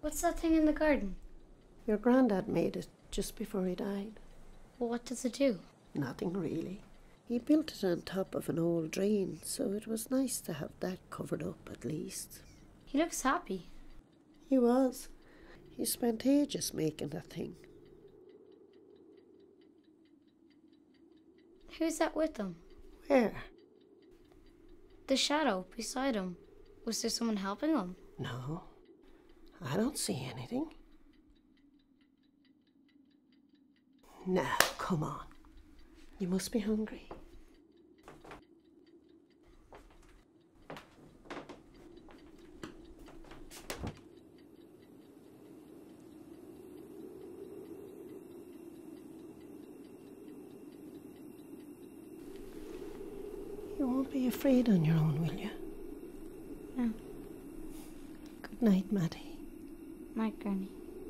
What's that thing in the garden? Your granddad made it just before he died. Well, what does it do? Nothing really. He built it on top of an old drain, so it was nice to have that covered up at least. He looks happy. He was. He spent ages making that thing. Who's that with him? Where? The shadow beside him. Was there someone helping him? No, I don't see anything. Now, come on. You must be hungry. You won't be afraid on your own, will you? No. Good night, Maddie. Night, Granny.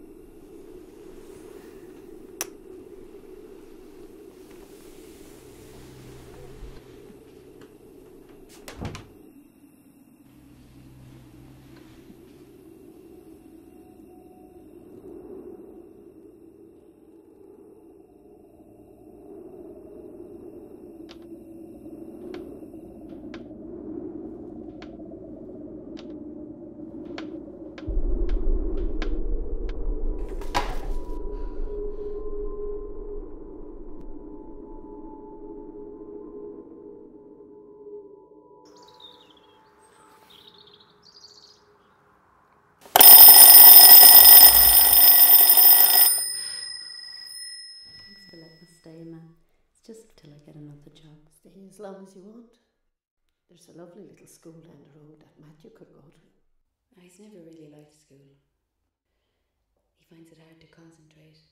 For letting us stay, man. It's just till I get another job. Stay as long as you want. There's a lovely little school down the road that Matthew could go to. He's never really liked school. He finds it hard to concentrate.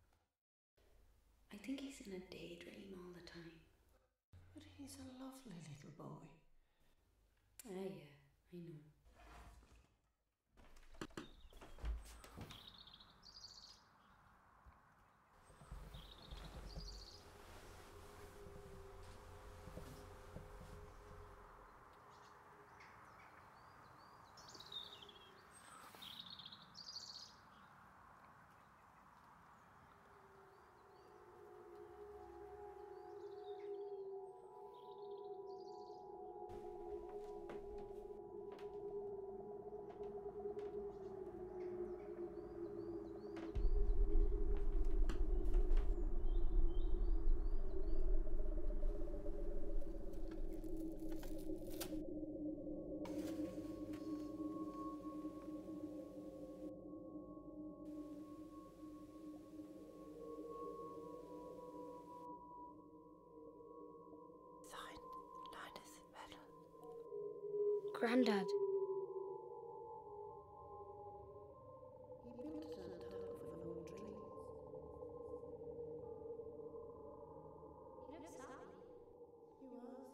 I think he's in a daydream all the time. But he's a lovely little boy. Ah, yeah, I know. Grandad. He built it on top of an old drain. He looks happy. He was.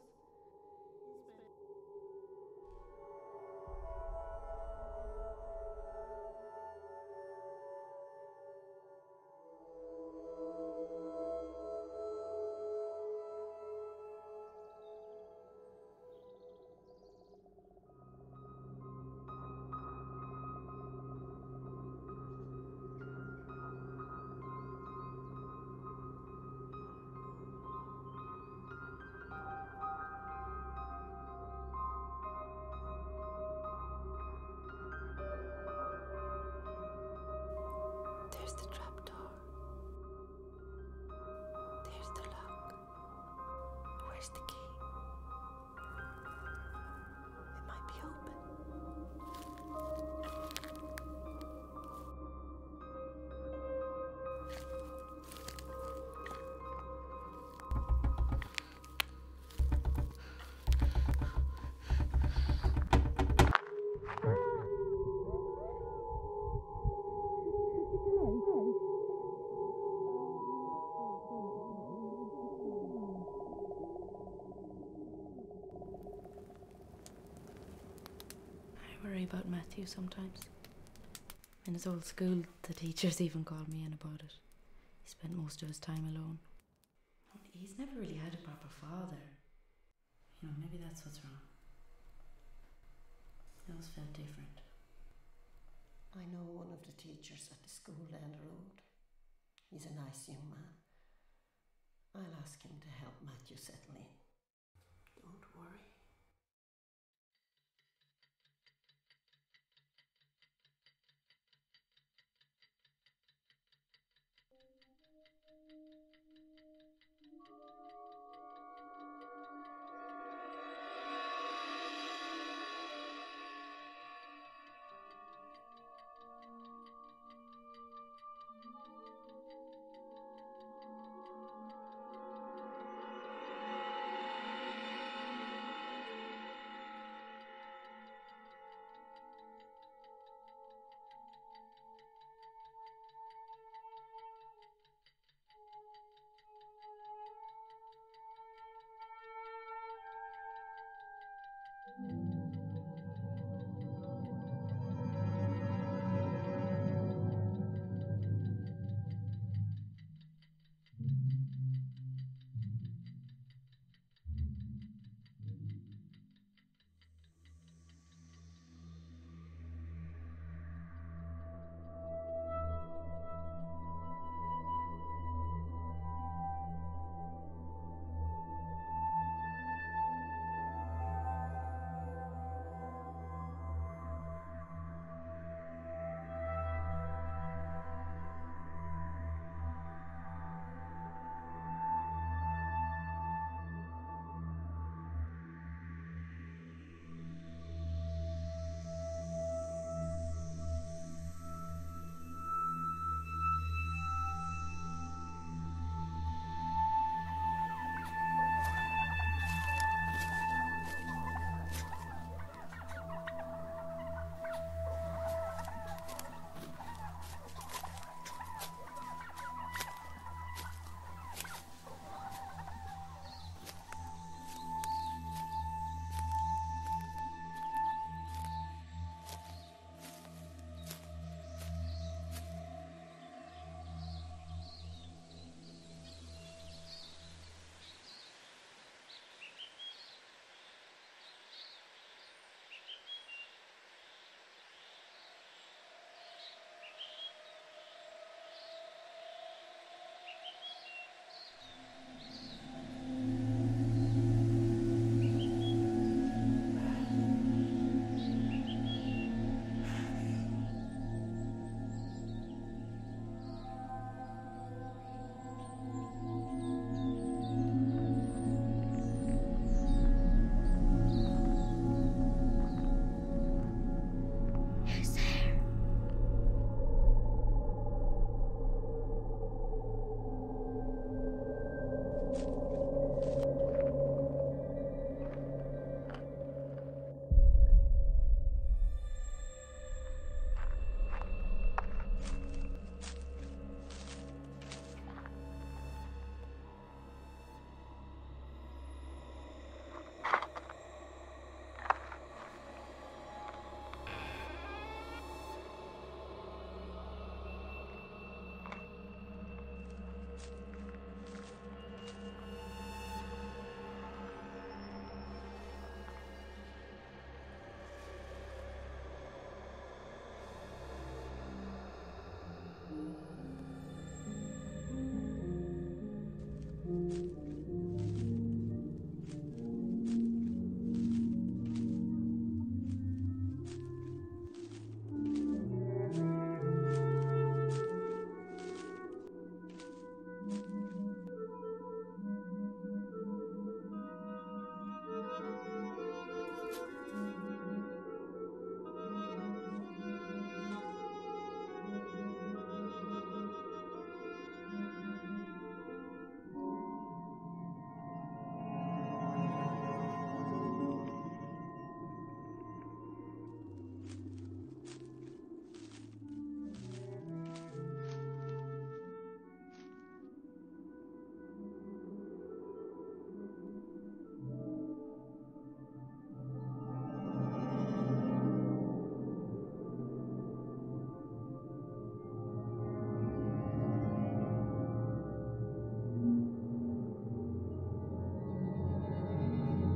There's the trapdoor. There's the lock. Where's the key? It might be open. I worry about Matthew sometimes. In his old school, the teachers even called me in about it. He spent most of his time alone. He's never really had a proper father. You know, maybe that's what's wrong. It always felt different. I know one of the teachers at the school down the road. He's a nice young man. I'll ask him to help Matthew settle in. Don't worry.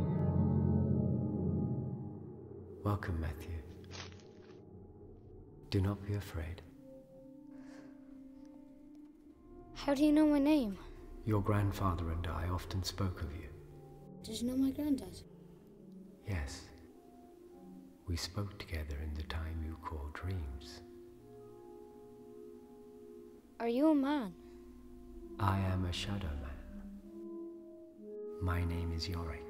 Welcome, Matthew. Do not be afraid. How do you know my name? Your grandfather and I often spoke of you. Did you know my granddad? Yes. We spoke together in the time you call dreams. Are you a man? I am a shadow man. My name is Yorick.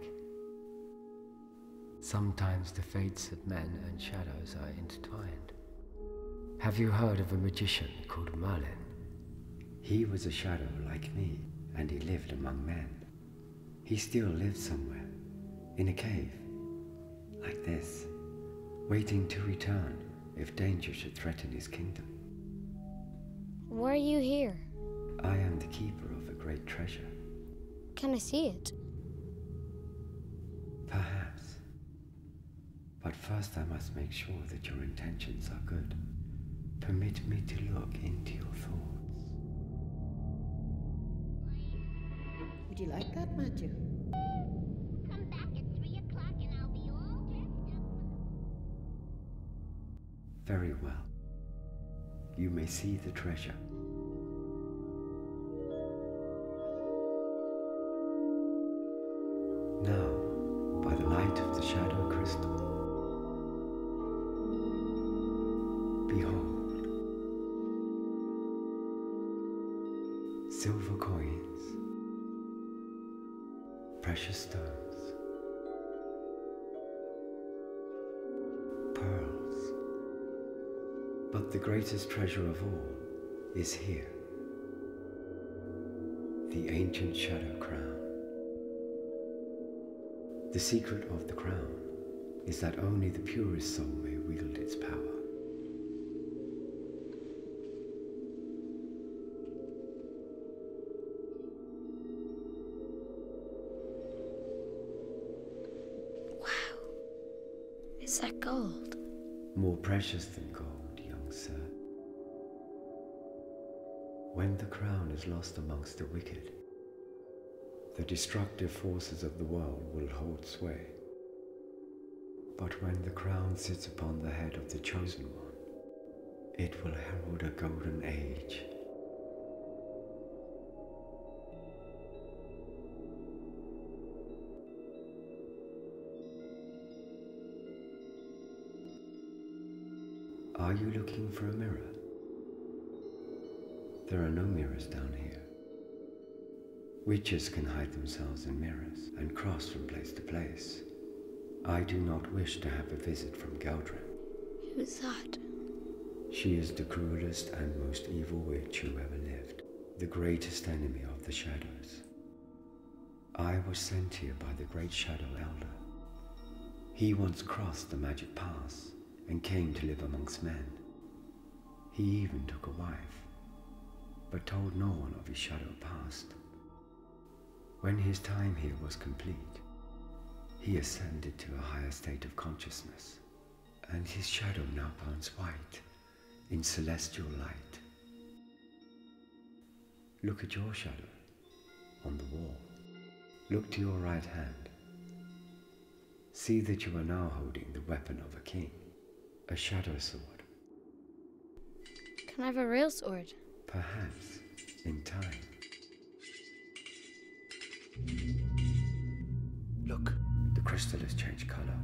Sometimes the fates of men and shadows are intertwined. Have you heard of a magician called Merlin? He was a shadow like me, and he lived among men. He still lives somewhere, in a cave, like this, waiting to return if danger should threaten his kingdom. Why are you here? I am the keeper of a great treasure. Can I see it? Perhaps. But first I must make sure that your intentions are good. Permit me to look into your thoughts. Would you like that, Matthew? Come back at 3 o'clock and I'll be all dressed up. Very well. You may see the treasure. Now, by the light of the shadow crystal, behold, silver coins, precious stones, pearls. But the greatest treasure of all is here, the ancient shadow crown. The secret of the crown is that only the purest soul may wield its power. Wow. Is that gold? More precious than gold, young sir. When the crown is lost amongst the wicked, the destructive forces of the world will hold sway. But when the crown sits upon the head of the chosen one, it will herald a golden age. Are you looking for a mirror? There are no mirrors down here. Witches can hide themselves in mirrors and cross from place to place. I do not wish to have a visit from Geldrin. Who's that? She is the cruelest and most evil witch who ever lived, the greatest enemy of the shadows. I was sent here by the great Shadow Elder. He once crossed the magic pass and came to live amongst men. He even took a wife, but told no one of his shadow past. When his time here was complete, he ascended to a higher state of consciousness, and his shadow now burns white in celestial light. Look at your shadow on the wall. Look to your right hand. See that you are now holding the weapon of a king, a shadow sword. Can I have a real sword? Perhaps in time. Look, the crystal has changed color.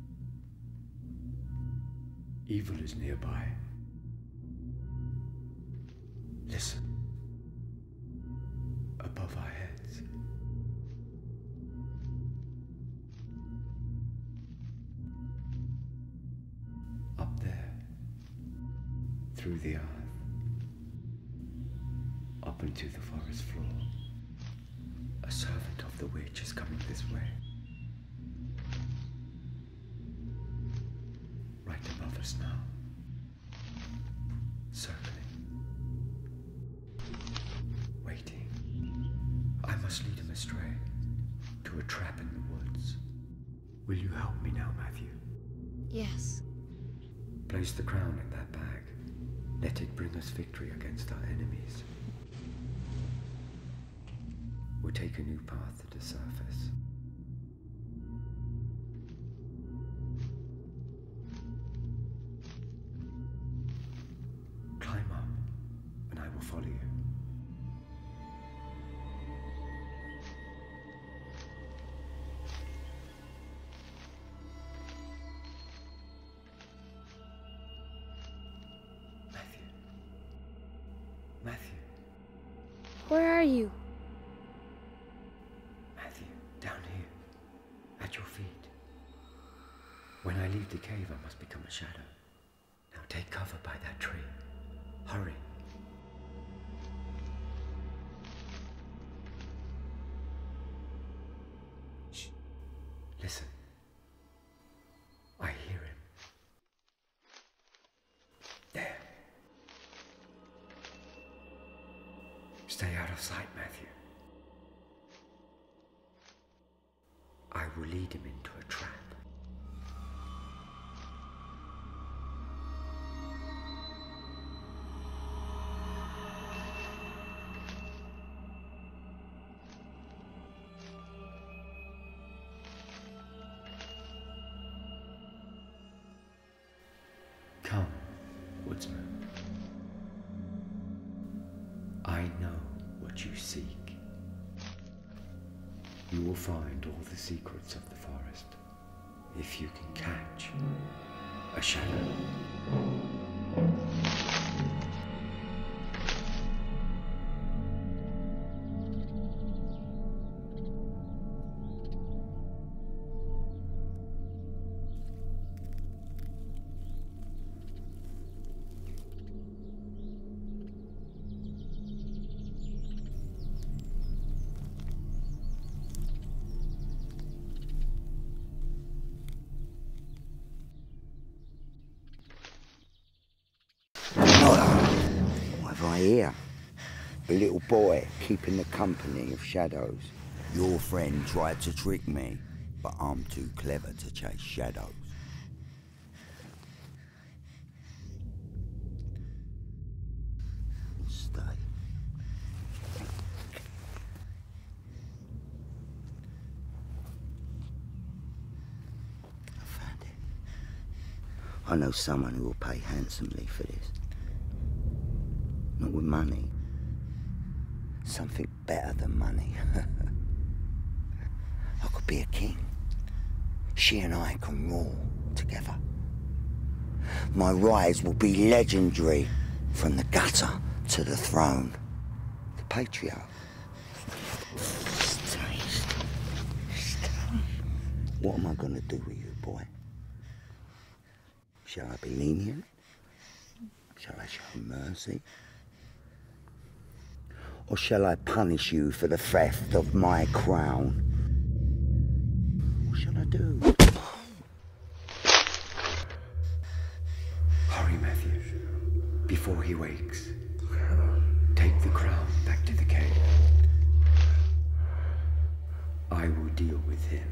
Evil is nearby. Listen. Above our heads. Up there. Through the earth. Up into the forest floor. A servant of the witch is coming this way. Right above us now. Circling. Waiting. I must lead him astray. To a trap in the woods. Will you help me now, Matthew? Yes. Place the crown in that bag. Let it bring us victory against our enemies. We'll take a new path to the surface. Where are you? Matthew, down here, at your feet. When I leave the cave, I must become a shadow. Now take cover by that tree. Hurry. Shh. Listen. I hear him. There. Stay out of sight, Matthew. I will lead him into a trap. Come, woodsman. I know what you seek. You will find all the secrets of the forest if you can catch a shadow. What have I here? A little boy keeping the company of shadows. Your friend tried to trick me, but I'm too clever to chase shadows. Stay. I found it. I know someone who will pay handsomely for this. Not with money. Something better than money. I could be a king. She and I can rule together. My rise will be legendary, from the gutter to the throne. The patriarch. Stay. What am I gonna do with you, boy? Shall I be lenient? Shall I show mercy? Or shall I punish you for the theft of my crown? What shall I do? Hurry, Matthew, before he wakes. Take the crown back to the cave. I will deal with him.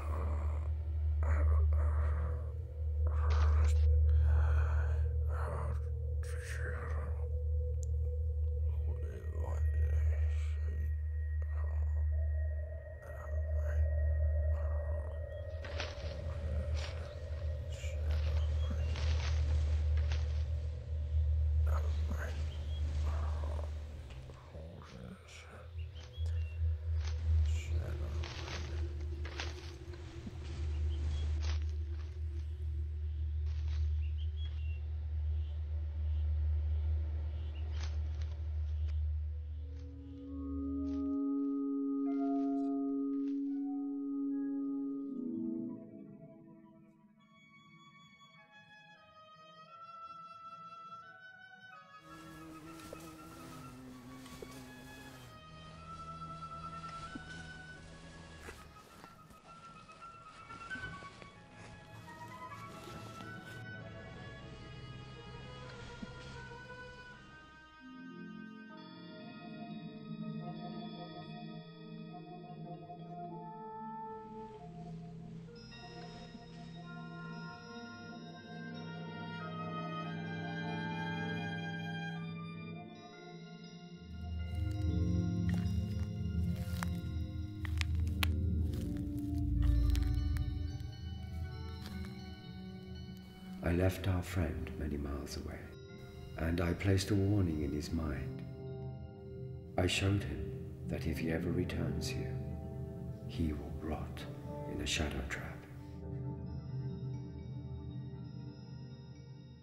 I left our friend many miles away, and I placed a warning in his mind. I showed him that if he ever returns here, he will rot in a shadow trap.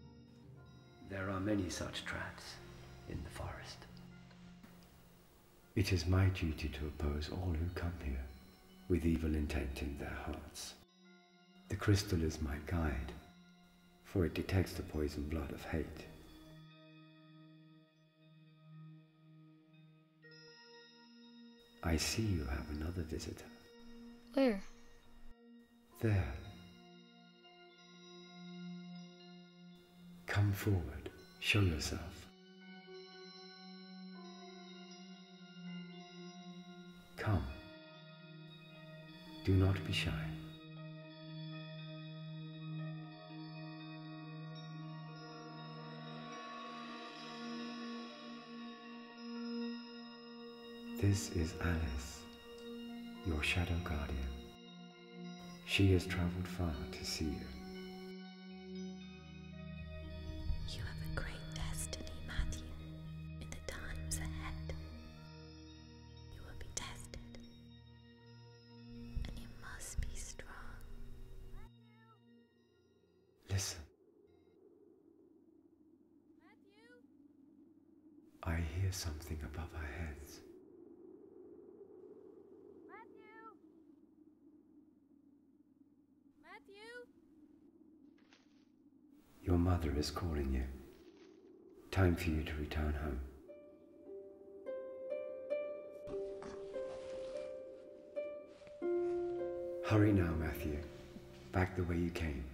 There are many such traps in the forest. It is my duty to oppose all who come here with evil intent in their hearts. The crystal is my guide, for it detects the poison blood of hate. I see you have another visitor. Where? There. Come forward. Show yourself. Come. Do not be shy. This is Alice, your shadow guardian. She has traveled far to see you. You have a great destiny, Matthew, in the times ahead. You will be tested, and you must be strong. Listen. I hear something above our heads. Your mother is calling you. Time for you to return home. Hurry now, Matthew. Back the way you came.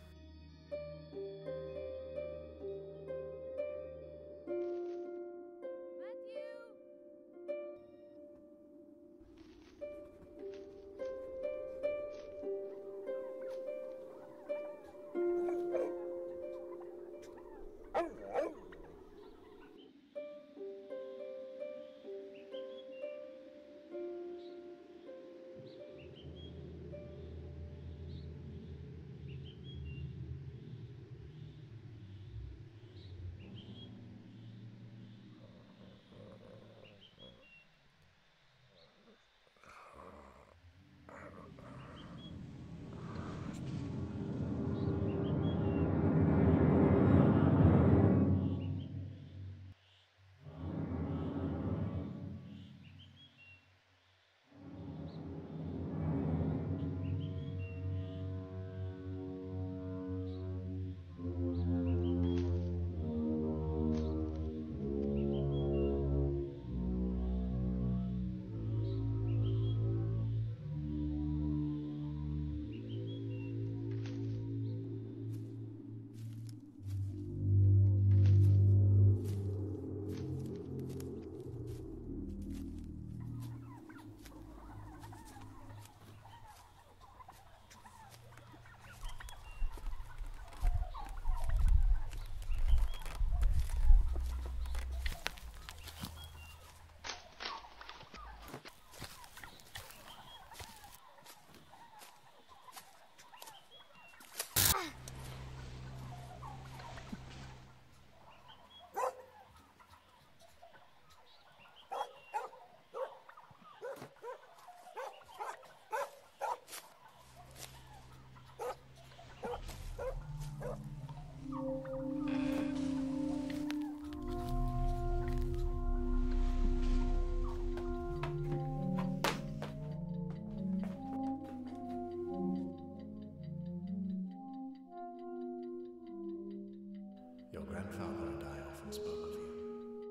Your grandfather and I often spoke of you.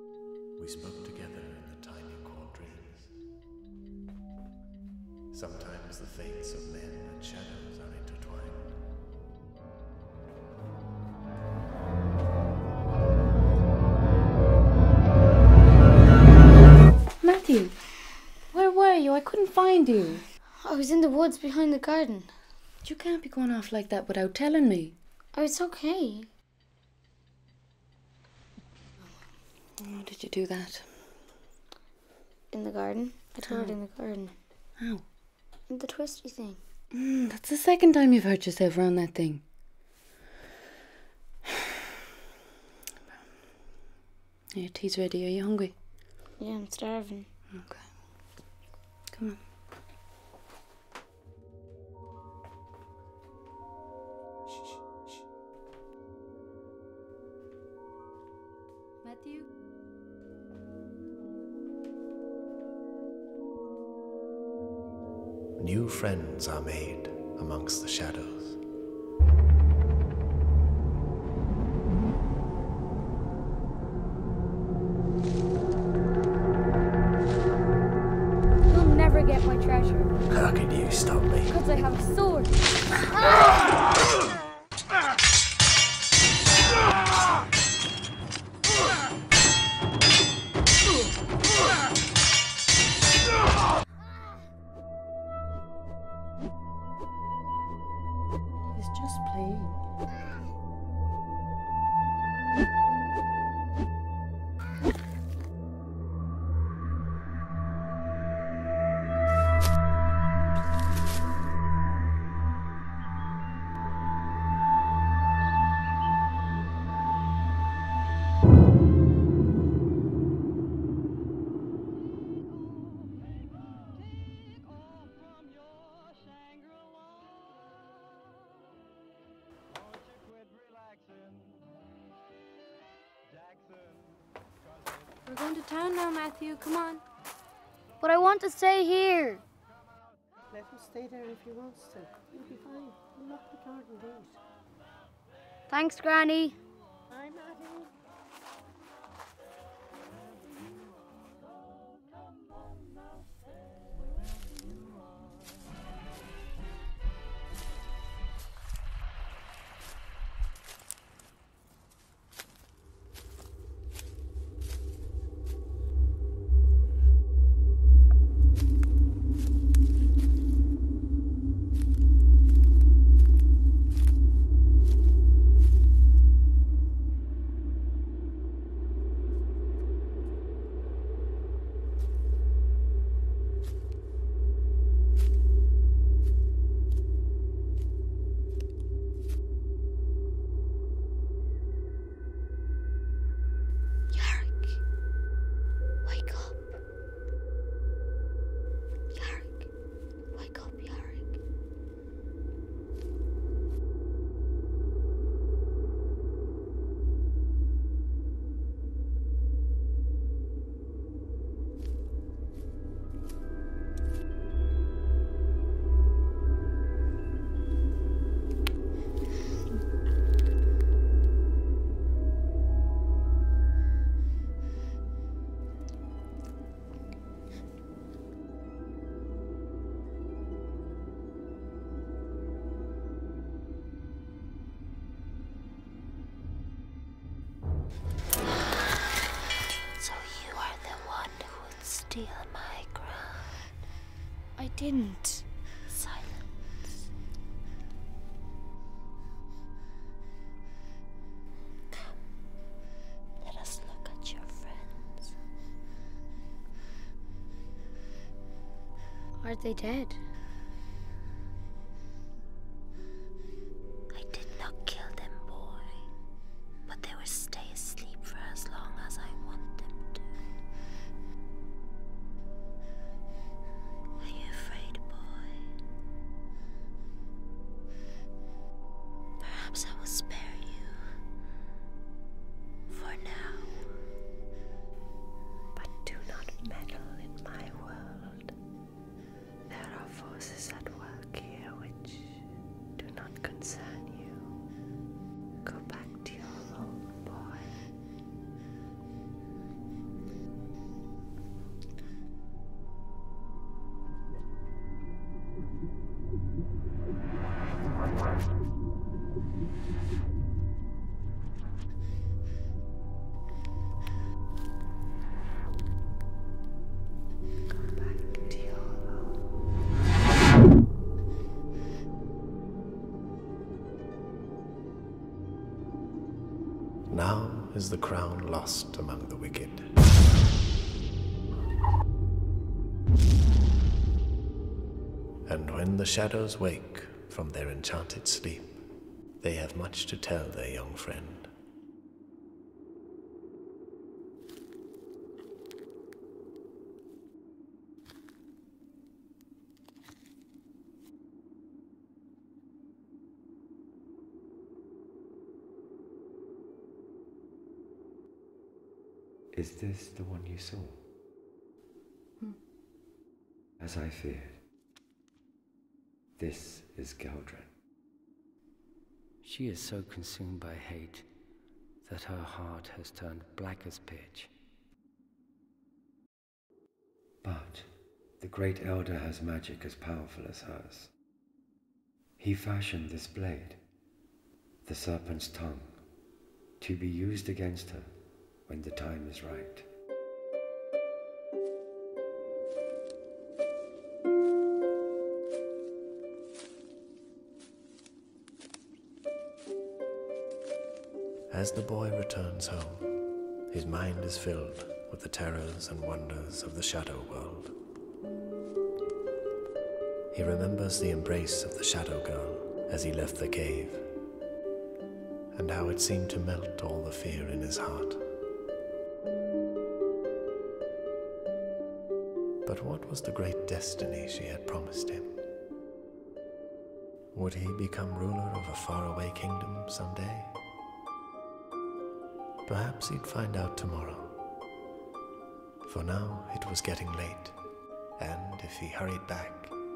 We spoke together in the time you called dreams. Sometimes the fates of men and shadows are intertwined. Matthew, where were you? I couldn't find you. I was in the woods behind the garden. You can't be going off like that without telling me. Oh, it's okay. How did you do that? In the garden. I tore it in the garden. How? In the twisty thing. That's the second time you've hurt yourself around that thing. Your tea's ready. Are you hungry? Yeah, I'm starving. Okay. Come on. Matthew? new friends are made amongst the shadows. You'll never get my treasure. How can you stop me? Because I have a sword. He's just playing. We're going to town now, Matthew. Come on. But I want to stay here. Let him stay there if he wants to. He'll be fine. We'll lock the garden gate. Thanks, Granny. Bye, Maddie. Wake up. Yarrick. Wake up, Yarrick. So you are the one who would steal my crown. I didn't. Silence. Come. Let us look at your friends. Are they dead? I did not kill them, boy, but they will stay asleep for as long as I want them to. Are you afraid, boy? Perhaps I will spare you. For now. But do not meddle in my world. There are forces at work here which do not concern you. Go back to your home, boy. Go back to your home. Now is the crown lost among the wicked. And when the shadows wake from their enchanted sleep, they have much to tell their young friend. Is this the one you saw? As I feared. This is Geldren. She is so consumed by hate that her heart has turned black as pitch. But the great elder has magic as powerful as hers. He fashioned this blade, the serpent's tongue, to be used against her when the time is right. As the boy returns home, his mind is filled with the terrors and wonders of the shadow world. He remembers the embrace of the shadow girl as he left the cave, and how it seemed to melt all the fear in his heart. But what was the great destiny she had promised him? Would he become ruler of a faraway kingdom someday? Perhaps he'd find out tomorrow. For now, it was getting late, and if he hurried back,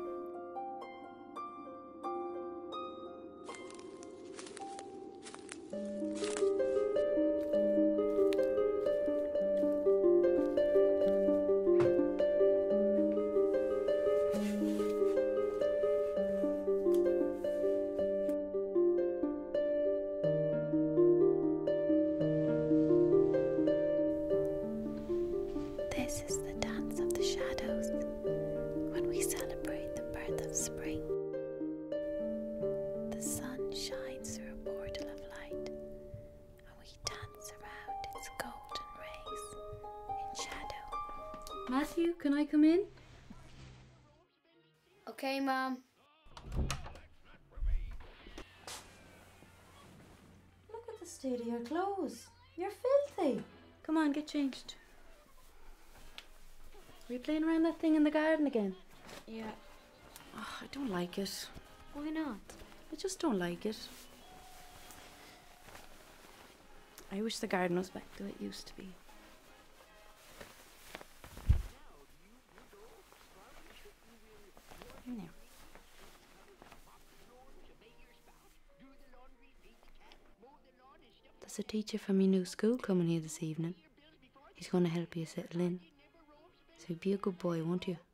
This is the dance of the shadows when we celebrate the birth of spring. The sun shines through a portal of light, and we dance around its golden rays in shadow. Matthew, can I come in? Okay, Mom. Look at the state of your clothes. You're filthy. Come on, get changed. Are you playing around that thing in the garden again? Yeah. Oh, I don't like it. Why not? I just don't like it. I wish the garden was back the way it used to be. In there. There's a teacher from your new school coming here this evening. He's going to help you settle in. So be a good boy, won't you?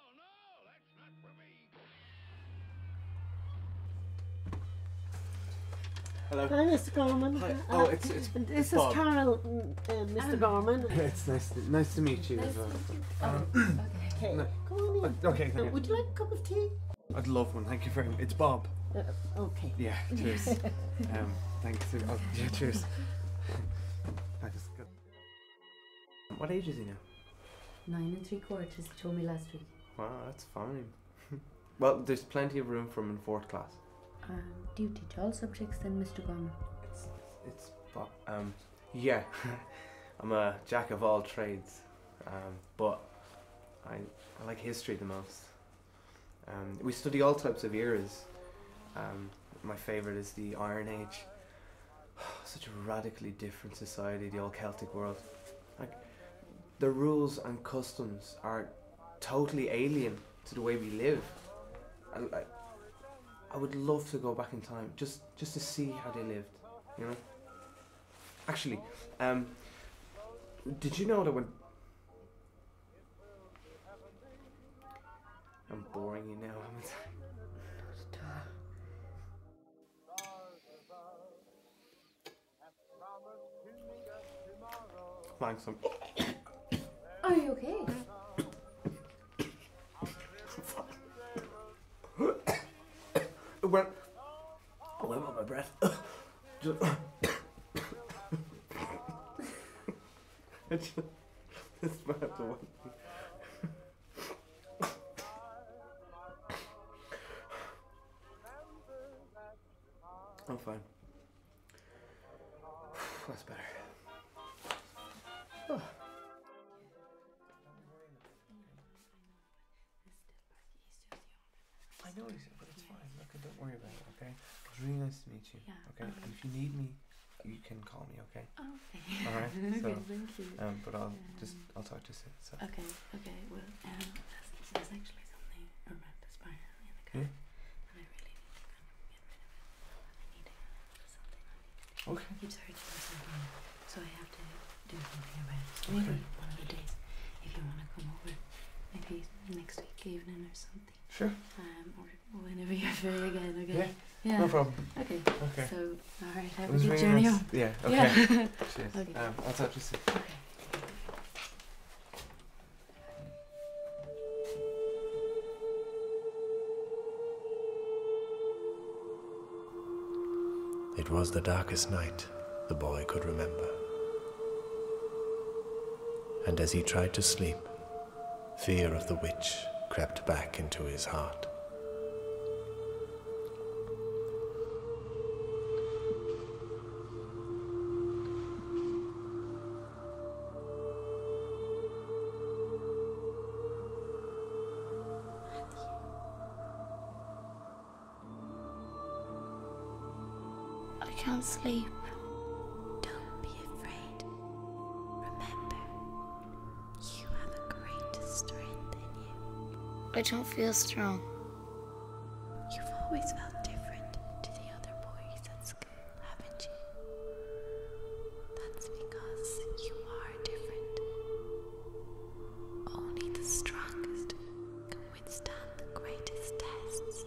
Hello. Hi, Mr. Gorman. Hi. Oh, it's This is Bob. Carol, Mr. Gorman. It's nice to meet you as well. Okay, No. come on in. Okay, thank you. Would you like a cup of tea? I'd love one. Thank you very much. It's Bob. Okay. Yeah. Cheers. Thanks. Oh, yeah. Cheers. I just got. What age is he now? 9 3/4, he told me last week. Wow, that's fine. Well, there's plenty of room for him in 4th class. Do you teach all subjects then, Mr. Gorman? It's Bob. Yeah. I'm a jack of all trades. But I like history the most. We study all types of eras. My favourite is the Iron Age. Such a radically different society, the old Celtic world. Like, the rules and customs are totally alien to the way we live. I would love to go back in time just to see how they lived, you know? Actually, did you know that when... I'm boring you now, haven't I? Thanks, Are you okay? It went with my breath. This might have to work. I'm fine. That's better. Oh. I know, but it's fine. Look, don't worry about it, okay? It's really nice to meet you. Yeah, okay. And if you need me, you can call me, okay? Okay. All right. So, Okay, thank you. but I'll talk to you soon. So. Okay. Well, there's actually something around this fire in the car. Yeah? Sure. Or whenever you're free again, okay? Yeah. No problem. Okay. Okay. So, alright, have It a was good really journey nice. home. Yeah, okay. Yeah. Cheers. Okay. I'll talk to you soon. Okay. It was the darkest night the boy could remember. And as he tried to sleep, fear of the witch crept back into his heart. I can't sleep. Don't be afraid. Remember, you have a great strength in you. I don't feel strong. You've always felt different to the other boys at school, haven't you? That's because you are different. Only the strongest can withstand the greatest tests.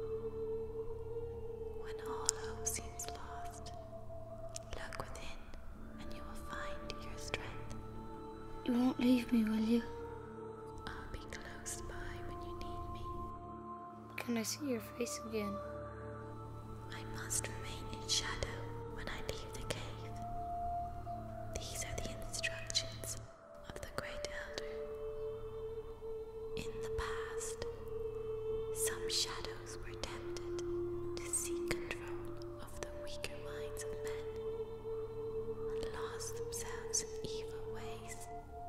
When all hope seems lost, look within and you will find your strength. You won't leave me, will you? I'll be close by when you need me. Can I see your face again? I must remain in shadow when I leave the cave. These are the instructions of the Great Elder. In the past, some shadows were tempted to seek control of the weaker minds of men and lost themselves in evil ways.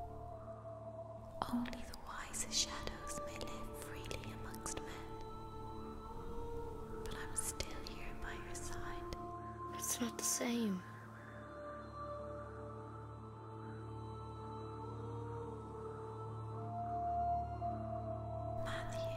Only the wisest shadows may live freely amongst men. But I'm still here by your side. It's not the same. Matthew.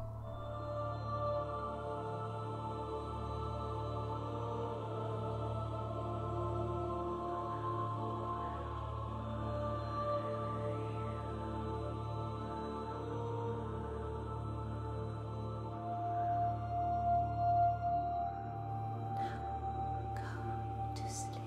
Go to sleep.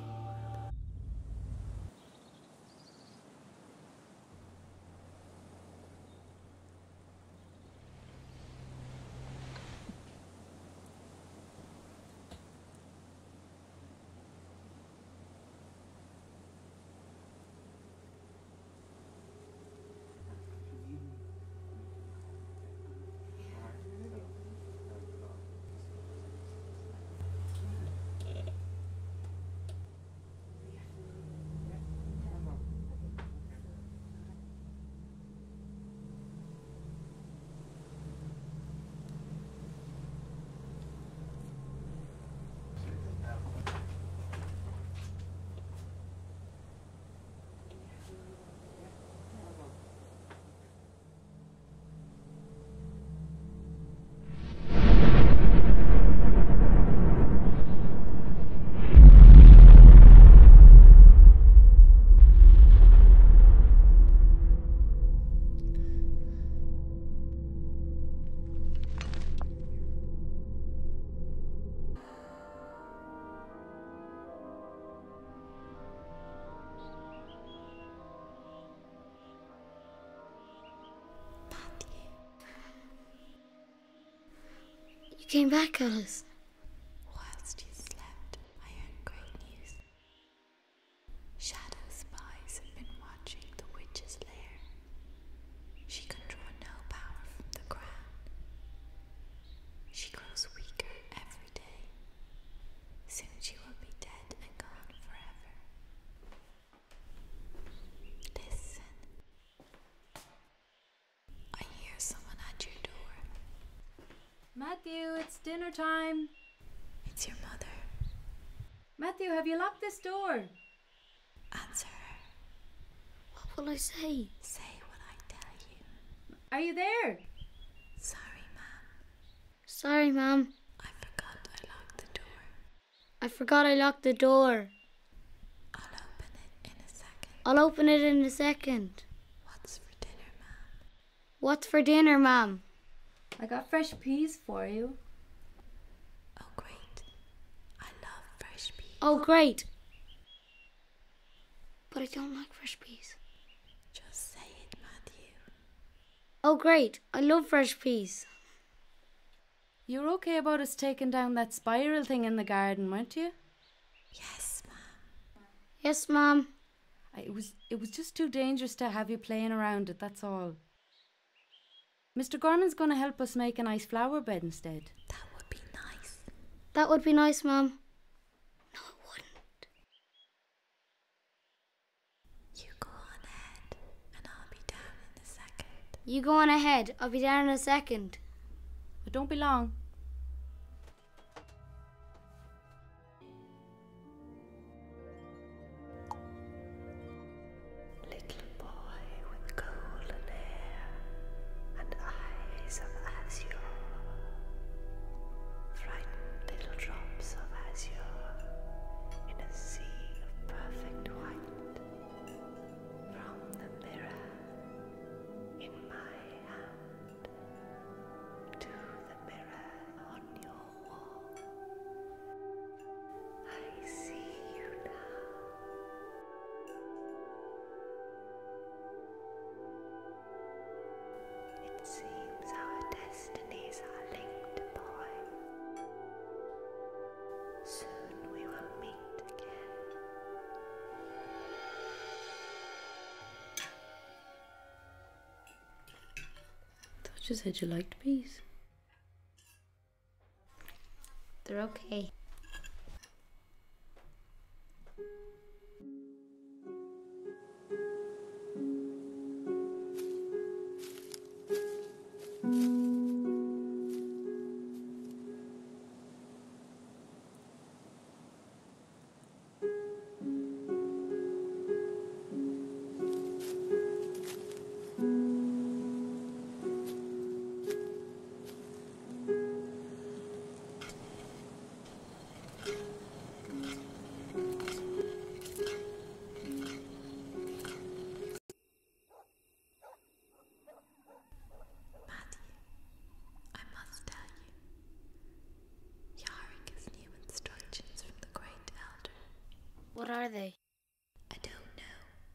You came back, Alice. Whilst you slept, I heard great news. Shadow spies have been watching the witch's lair. She can draw no power from the ground. She grows weaker every day. Soon she will be dead and gone forever. Listen. I hear someone at your door. Matthew, it's dinner time. It's your mother. Matthew, have you locked this door? Answer her. What will I say? Say what I tell you. Are you there? Sorry, ma'am. Sorry, Mum. I forgot I locked the door. I forgot I locked the door. I'll open it in a second. I'll open it in a second. What's for dinner, ma'am? What's for dinner, Mum? I got fresh peas for you. Oh, great. I love fresh peas. Oh, great. But I don't like fresh peas. Just say it, Matthew. Oh, great. I love fresh peas. You're okay about us taking down that spiral thing in the garden, weren't you? Yes, Mum. Yes, Mum. It was just too dangerous to have you playing around it, that's all. Mr. Gorman's going to help us make a nice flower bed instead. That would be nice. That would be nice, Mum. No, it wouldn't. You go on ahead, and I'll be down in a second. You go on ahead. I'll be down in a second. But don't be long. Little boy with golden hair and eyes of azure, frightened little drops of azure in a sea of perfect white, from the mirror in my hand to the mirror on your wall. I see you now. It seems our destinies are linked, boy. Soon we will meet again. Thought you said you liked peas. They're okay. Matthew, I must tell you, Yarick has new instructions from the Great Elder. What are they? I don't know.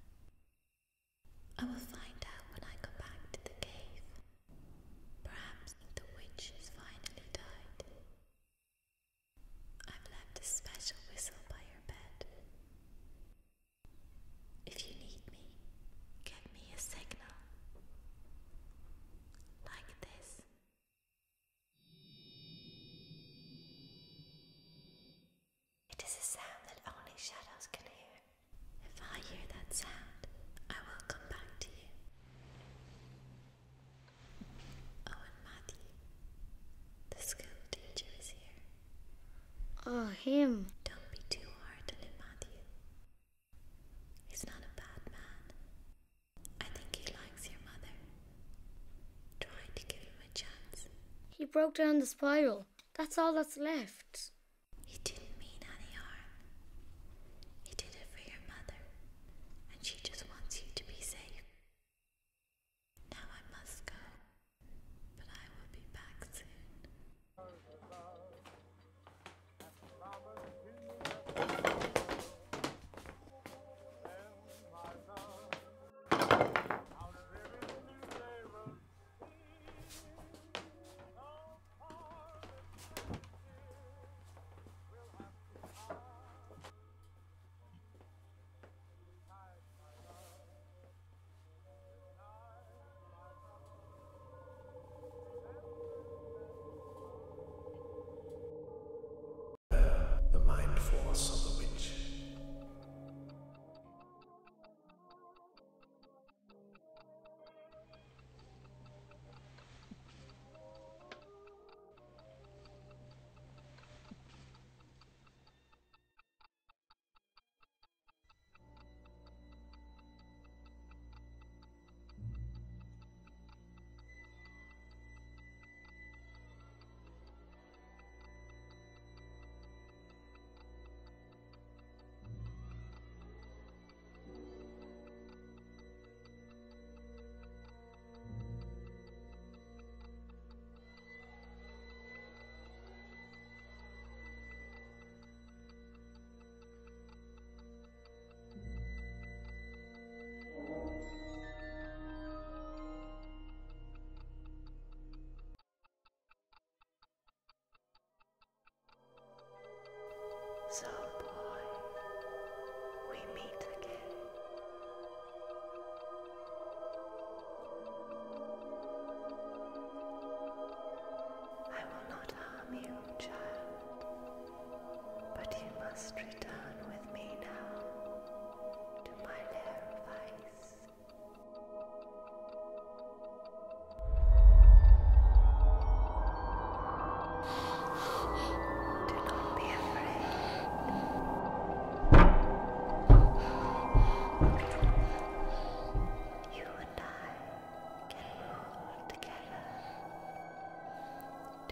I will find out when I go back to the cave. Perhaps the witch has finally died. I've left a special whistle by your bed. If you need me, give me a signal. Like this. It is a sound that only shadows can hear. If I hear that sound, I will come back to you. Oh, and Matthew, the school teacher is here. Oh, him. Don't be too hard on him, Matthew. He's not a bad man. I think he likes your mother. Try to give him a chance. He broke down the spiral. That's all that's left. He didn't mean any harm. He did it for your mother, and she just wants you to be safe. Now I must go, but I will be back soon.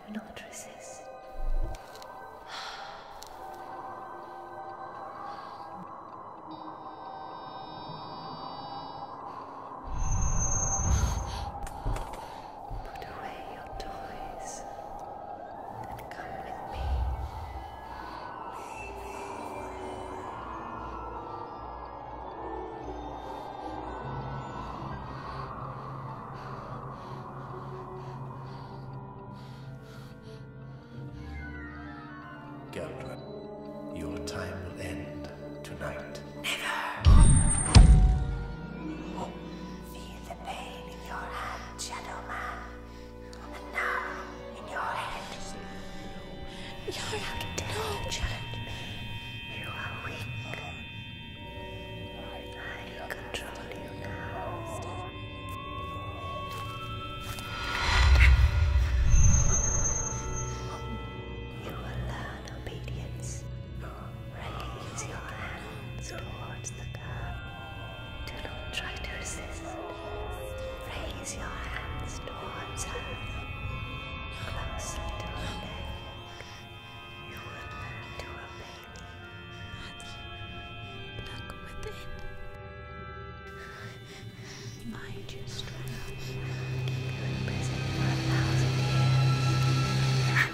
Do not resist. Put away your toys and come with me. Geldren, your time will end tonight. Feel the pain in your hand, Shadow Man. And now in your head. You're out of challenge me. You are weak. I control you now. You will learn obedience. Raise your hands towards the girl. Do not try to resist. Raise your hands towards her. Closer to her neck. You will learn to obey me. Look within. Find your strength. Keep you in prison for 1,000 years.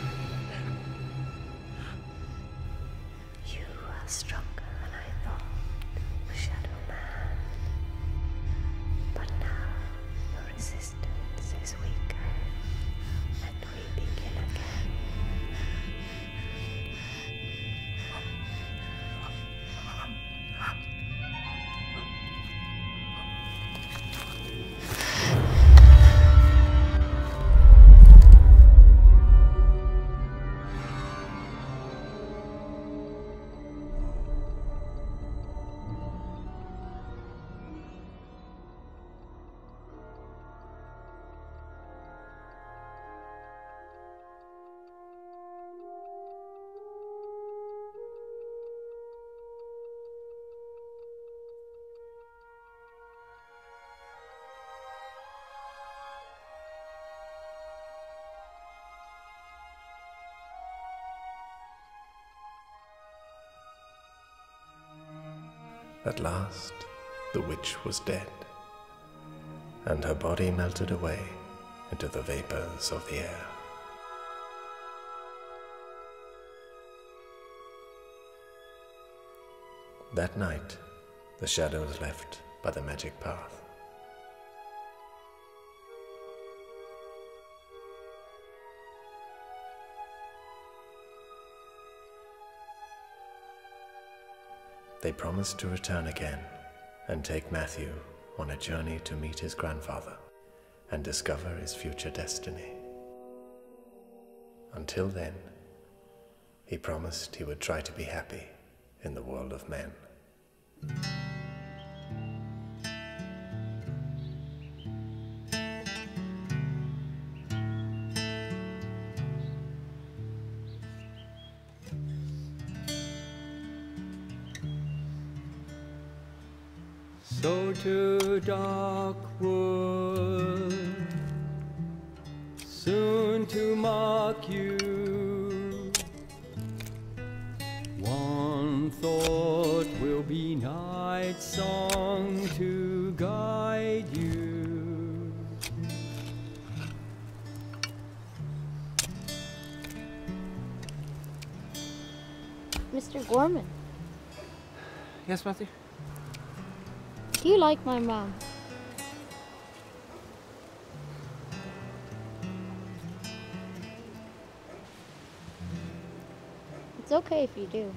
You are stronger than I thought, Shadow Man. But now your resistance is weaker, and we begin again. At last, the witch was dead, and her body melted away into the vapors of the air. That night, the shadows left by the magic path. They promised to return again and take Matthew on a journey to meet his grandfather and discover his future destiny. Until then, he promised he would try to be happy in the world of men. So to dark wood, soon to mark you. One thought will be night song to guide you. Mr. Gorman, Yes, Matthew? do you like my mom? It's okay if you do.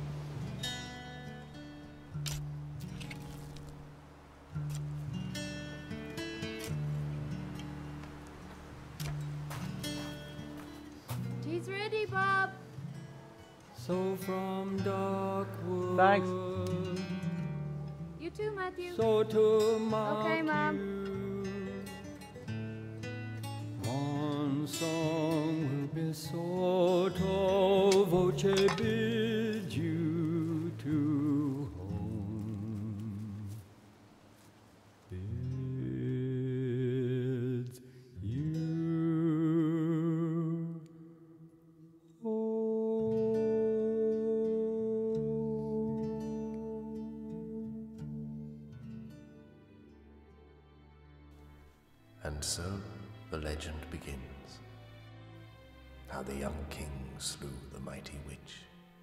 Tea's ready, Bob. So from dark wood, Thanks. You too, Matthew. so to mark Okay, Mom. you. One song will be sotto voce bid you to home. Bids you so the legend begins, how the young king slew the mighty witch.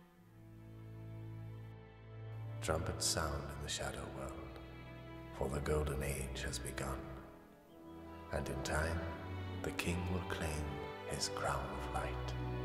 Trumpets sound in the shadow world, for the golden age has begun, and in time the king will claim his crown of light.